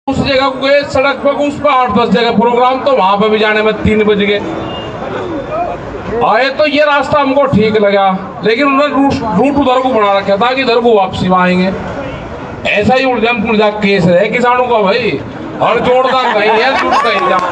उस जगह को गए सड़क पे, उस पर 8-10 जगह प्रोग्राम, तो वहां पे भी जाने में 3 बज गए। आए तो ये रास्ता हमको ठीक लगा, लेकिन उन्होंने रूट उधर को बना रखा था कि इधर को वापसी में आएंगे। ऐसा ही उलझन पुलझा केस है किसानों का भाई, हर जोड़दा कहीं है, जुट कहीं जा।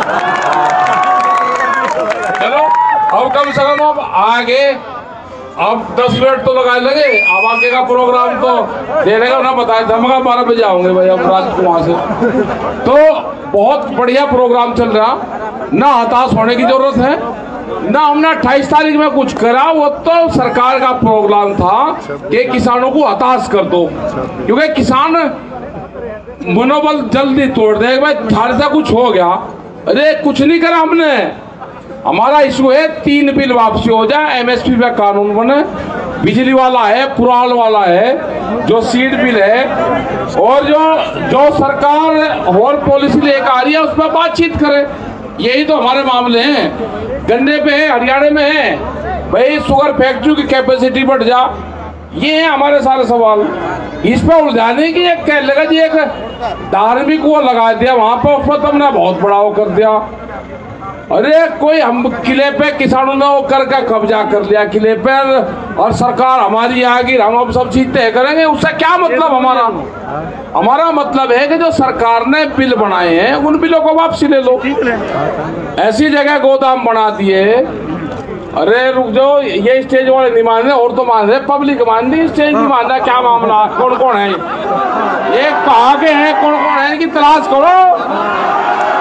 चलो अब कम से कम अब आगे, अब 10 मिनट तो लगा लगे, अब आगे का प्रोग्राम तो देने का ना बताया था, मगर 12 बजे आऊंगे भाई अब रात को वहां से। तो बहुत बढ़िया प्रोग्राम चल रहा, ना हताश होने की जरूरत है, ना हमने 28 तारीख में कुछ करा, वो तो सरकार का प्रोग्राम था कि किसानों को हताश कर दो, क्योंकि किसान मनोबल जल्दी तोड़ दे भाई थारे से कुछ हो गया। अरे कुछ नहीं करा हमने, हमारा इशू है 3 बिल वापसी हो जाए, एमएसपी पे कानून बने, बिजली वाला है, पुराल वाला है, जो सीड बिल है, और जो सरकार और पॉलिसी लेकर आ रही है उस पर बातचीत करे। यही तो हमारे मामले हैं। गन्ने पे है, हरियाणा में है भाई, शुगर फैक्ट्री की कैपेसिटी बढ़ जा, ये है हमारे सारे सवाल। इस पर उलझाने की एक कह लगा जी, एक धार्मिक वो लगा दिया वहां पर, उस पर तुमने बहुत बड़ा वो कर दिया। अरे कोई हम किले पे किसानों ने वो करके कब्जा कर लिया किले पे, और सरकार हमारी आएगी, हम अब सब चीज तय करेंगे, उससे क्या मतलब हमारा मतलब है कि जो सरकार ने बिल बनाए हैं उन बिलों को वापसी ले लो। ऐसी जगह गोदाम बना दिए। अरे रुक जाओ, ये स्टेज वाले नहीं मान रहे, और तो मान रहे, पब्लिक मान रही, स्टेज नहीं मान रहा। क्या मामला, कौन कौन है ये, कहाँ के हैं, कौन कौन है, इनकी तलाश करो।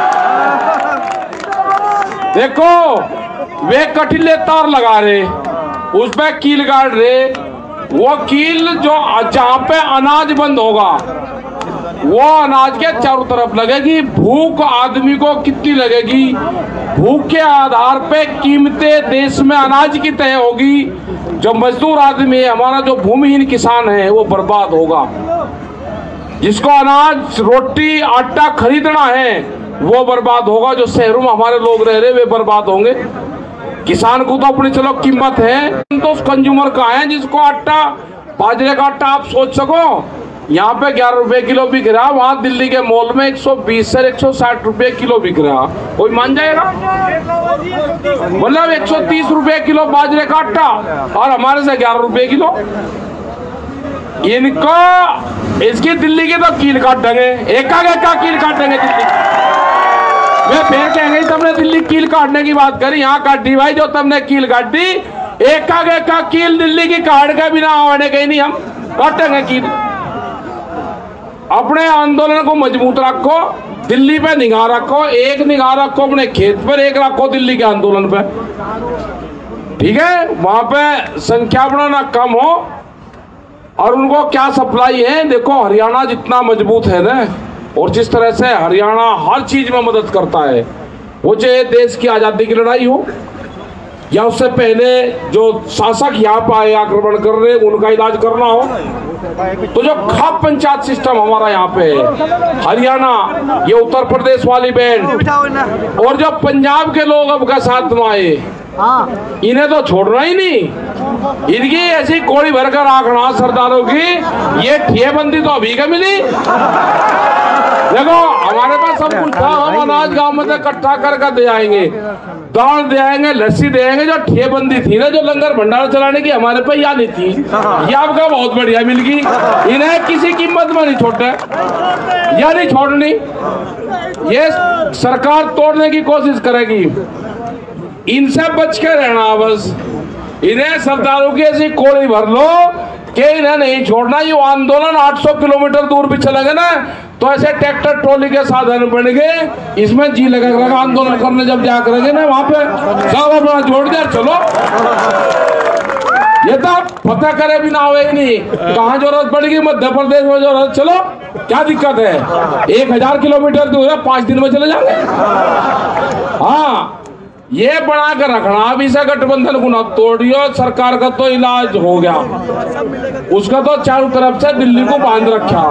देखो वे कटीले तार लगा रहे, उस पे कील गाड़ रहे, वो कील जो जहाँ पे अनाज बंद होगा वो अनाज के चारों तरफ लगेगी। भूख आदमी को कितनी लगेगी, भूख के आधार पे कीमतें देश में अनाज की तय होगी। जो मजदूर आदमी है, हमारा जो भूमिहीन किसान है, वो बर्बाद होगा। जिसको अनाज, रोटी, आटा खरीदना है वो बर्बाद होगा। जो शहरों में हमारे लोग रह रहे वे बर्बाद होंगे। किसान को तो अपनी चलो कीमत है, तो उस कंज्यूमर का है जिसको आटा, बाजरे का आटा आप सोच सको, यहाँ पे 11 रुपए किलो बिक रहा, वहाँ दिल्ली के मॉल में 120 से 160 रुपए किलो बिक रहा। कोई मान जाएगा? मतलब 130 रुपए किलो बाजरे का आटा, और हमारे से 11 रुपए किलो। इनका इसकी दिल्ली के तो कील काट देंगे, एक कील काट देंगे दिल्ली। वे फिर कहेंगे तुमने दिल्ली कील काटने की बात करी, यहाँ काट दी भाई जो तुमने कील काट दी, एक कील दिल्ली की काट के बिना आने कहीं नहीं, हम काटेंगे कील। अपने आंदोलन को मजबूत रखो, दिल्ली पे निगाह रखो, एक निगाह रखो अपने खेत पर, एक रखो दिल्ली के आंदोलन पे, ठीक है? वहां पे संख्या बढ़ाना कम हो, और उनको क्या सप्लाई है। देखो हरियाणा जितना मजबूत है ना, और जिस तरह से हरियाणा हर चीज में मदद करता है, वो चाहे देश की आजादी की लड़ाई हो या उससे पहले जो शासक यहाँ पर आए आक्रमण कर रहे उनका इलाज करना हो, तो जो खाप पंचायत सिस्टम हमारा यहाँ पे है, हरियाणा, ये उत्तर प्रदेश वाली बैंड, और जो पंजाब के लोग अब का साथ में आए, इन्हें तो छोड़ना ही नहीं। इनकी ऐसी कोड़ी भरकर आंकड़ा सरदारों की, ये ठेबंदी तो अभी का मिली। देखो हमारे पास सब कुछ था, हम अनाज गांव में से इकट्ठा करके दे आएंगे, दाल दे आएंगे, लस्सी दे आएंगे। जो ठेबंदी थी ना, जो लंगर भंडार चलाने की, हमारे पे या नहीं थी, ये आपका बहुत बढ़िया मिल गई। इन्हें किसी कीमत में नहीं छोड़ना या नहीं छोड़नी, ये सरकार तोड़ने की कोशिश करेगी। इनसे बच के रहना बस। इन्हें सरदारों की ऐसी कोड़ी भर लो कि इन्हें नहीं छोड़ना। ये आंदोलन 800 किलोमीटर दूर भी चलेंगे ना, तो ऐसे ट्रैक्टर ट्रॉली के साधन बन गए, इसमें जी लगा आंदोलन करने जब जा करेंगे ना, वहां पे सब अपना जोड़ दिया, चलो। ये तो पता करे भी ना होगा ही नहीं, कहाँ जरूरत पड़ेगी, मध्य प्रदेश में जरूरत, चलो क्या दिक्कत है। 1000 किलोमीटर दूर है, 5 दिन में चले जाएंगे। हाँ, ये बना कर रखना। अब इसे गठबंधन को न तोड़ियो, सरकार का तो इलाज हो गया, उसका तो चारों तरफ से दिल्ली को बांध रखा।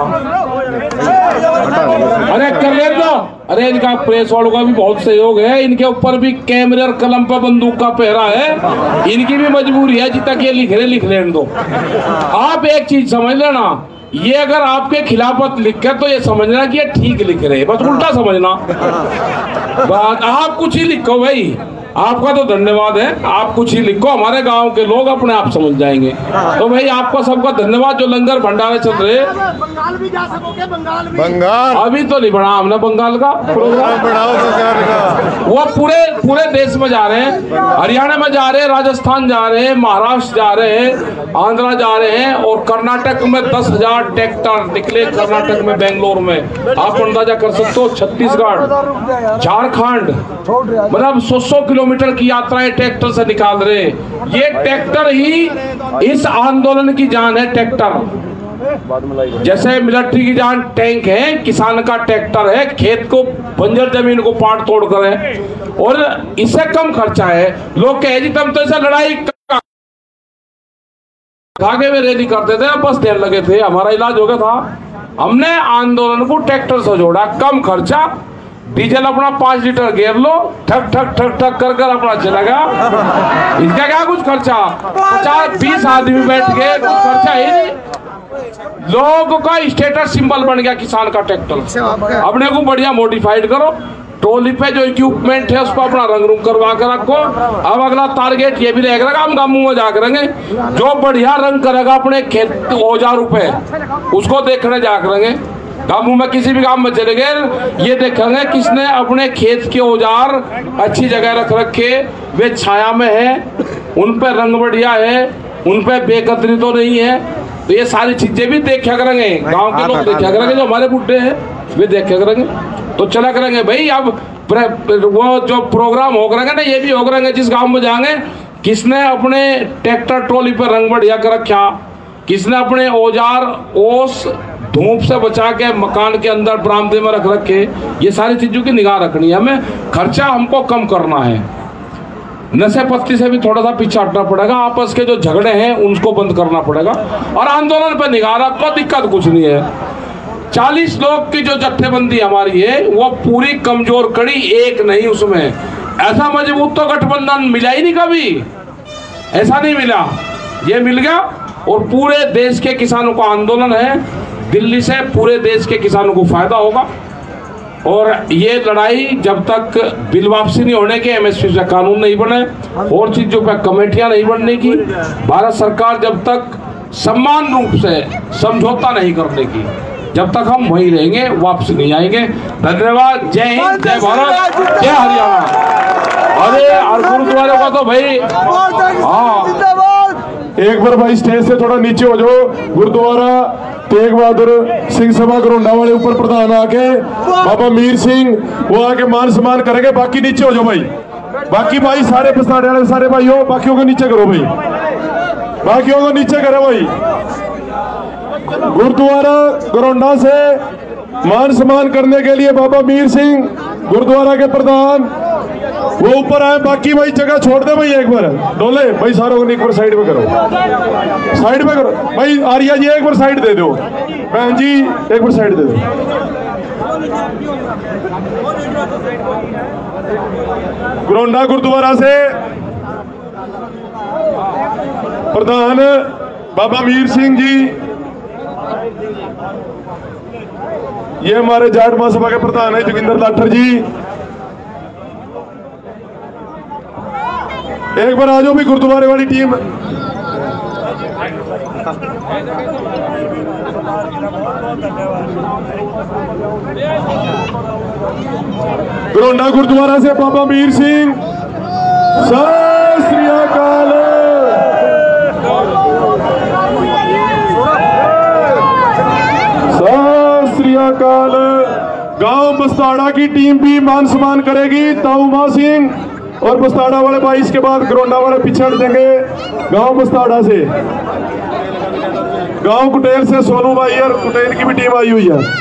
अरे कर ले दो। अरे इनका प्रेस वालों का भी बहुत सहयोग है, इनके ऊपर भी कैमरे और कलम पर बंदूक का पहरा है, इनकी भी मजबूरी है, जितना के लिख रहे लिख लेने दो। आप एक चीज समझ लेना, ये अगर आपके खिलाफत लिखे तो ये समझना कि ये ठीक लिख रहे, बस उल्टा समझना। बात आप कुछ ही लिखो भाई, आपका तो धन्यवाद है, आप कुछ ही लिखो, हमारे गांव के लोग अपने आप समझ जाएंगे। तो भाई आपका सबका धन्यवाद। जो लंगर भंडारे चल रहे, बंगाल भी जा सकोगे, बंगाल अभी तो नहीं बढ़ा हमने बंगाल का प्रोग्राम, बढ़ाओ बंगाल का। वो पूरे देश में जा रहे हैं, हरियाणा में जा रहे हैं, राजस्थान जा रहे हैं, महाराष्ट्र जा रहे हैं, आंध्रा जा रहे हैं, और कर्नाटक में 10,000 ट्रैक्टर निकले। कर्नाटक में, बेंगलोर में, आप अंदाजा कर सकते हो। छत्तीसगढ़, झारखंड, मतलब 100 किलोमीटर की यात्राएं ट्रैक्टर से निकाल रहे। ये ट्रैक्टर ही इस आंदोलन की जान है। ट्रैक्टर जैसे मिलिट्री की जान टैंक है, किसान का ट्रैक्टर है, खेत को, बंजर जमीन को पाट तोड़ कर है, और इससे कम खर्चा है। लोग कहे जी तुम तो ऐसा लड़ाई धागे में रैली करते थे, बस देर लगे थे, हमारा इलाज हो गया था। हमने आंदोलन को ट्रैक्टर से जोड़ा, कम खर्चा, डीजल अपना 5 लीटर गेर लो, ठक ठक ठक ठक कर कर अपना चलेगा। इसका क्या कुछ खर्चा, 50-20 आदमी बैठ गए, कुछ खर्चा ही नहीं। लोगों का स्टेटस सिंबल बन गया किसान का ट्रैक्टर। अपने को बढ़िया मॉडिफाइड करो, ट्रॉली पे जो इक्विपमेंट है उस पर अपना रंग रूंग करवा कर रखो। अब अगला टारगेट ये भी रहेगा, हम गांवों में जा करेंगे, जो बढ़िया रंग करेगा अपने खेत औजारों पे, उसको देखने जा करेंगे। गांवों में किसी भी गांव में चले गए, ये देखेंगे किसने अपने खेत के औजार अच्छी जगह रख रखे, वे छाया में है, उन पे रंग बढ़िया है, उन पे बेकदरी तो नहीं है। तो ये सारी चीजें भी देखा करेंगे, गांव के लोग देखा करेंगे, जो हमारे बुढ़े हैं वे देखा करेंगे। तो चला करेंगे भाई। अब वो जो प्रोग्राम हो करेंगे ना, ये भी हो करेंगे, जिस गांव में जाएंगे, किसने अपने ट्रैक्टर ट्रॉली पर रंग बढ़िया कर रखा, किसने अपने औजार ओस धूप से बचा के मकान के अंदर बरामदे में रख रखे। ये सारी चीजों की निगाह रखनी है हमें। खर्चा हमको कम करना है, नशे पत्ती से भी थोड़ा सा पीछे हटना पड़ेगा, आपस के जो झगड़े हैं उनको बंद करना पड़ेगा, और आंदोलन पर निगाह रखो, दिक्कत कुछ नहीं है। 40 लोग की जो जत्थेबंदी हमारी है, वो पूरी कमजोर कड़ी, एक नहीं उसमें। ऐसा मजबूत तो गठबंधन मिला ही नहीं कभी, ऐसा नहीं मिला, ये मिल गया। और पूरे देश के किसानों का आंदोलन है, दिल्ली से पूरे देश के किसानों को फायदा होगा। और ये लड़ाई जब तक बिल वापसी नहीं होने के, एमएसपी से कानून नहीं बने, और चीजों पर कमेटियां नहीं बनने की, भारत सरकार जब तक समान रूप से समझौता नहीं करने की, जब तक हम वहीं रहेंगे, वापस नहीं आएंगे। धन्यवाद। जय हिंद, जय भारत, जय हरियाणा। अरे और गुरुद्वारे का तो भाई, हाँ, एक बार भाई स्टेज से थोड़ा नीचे हो जाओ। गुरुद्वारा तेग बहादुर सिंह सभा गरोंडा वाले ऊपर प्रधान आके, बाबा मीर सिंह, वो आके मान सम्मान करेंगे। बाकी नीचे हो जाओ भाई, बाकी भाई सारे पछाड़े वाले सारे भाई हो, बाकियों को नीचे करो भाई, बाकियों को नीचे करो भाई। गुरुद्वारा गरोंडा से मान सम्मान करने के लिए बाबा मीर सिंह गुरुद्वारा के प्रधान वो ऊपर आए। बाकी भाई जगह छोड़ दे भाई, एक बार डोले भाई, सारों को एक बार साइड में करो, साइड में करो भाई। आर्या जी एक बार साइड दे दो, बहन जी एक बार साइड दे दो। गरोंडा गुरुद्वारा से प्रधान बाबा मीर सिंह जी, ये हमारे जाट महासभा के प्रधान है जोगिंदर लाठर जी। एक बार आ जाओ भी गुरुद्वारे वाली टीम। गरोंडा गुरुद्वारा से बाबा मीर सिंह, सत श्री अकाल। सत श्री अकाल। गांव बस्ताड़ा की टीम भी मान सम्मान करेगी। ताऊ मां सिंह और बस्ताड़ा वाले भाई, इसके बाद गरोंडा वाले पीछे हट देंगे। गांव बस्ताड़ा से, गांव कुटेल से सोनू भाई और कुटेल की भी टीम आई हुई है।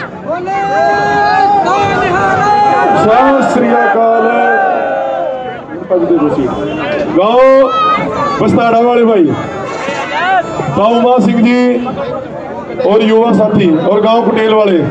सत श्री अकाल। गांव बस्ताड़ा वाले भाई, ताऊ मां सिंह जी और युवा साथी, और गांव कुटेल वाले।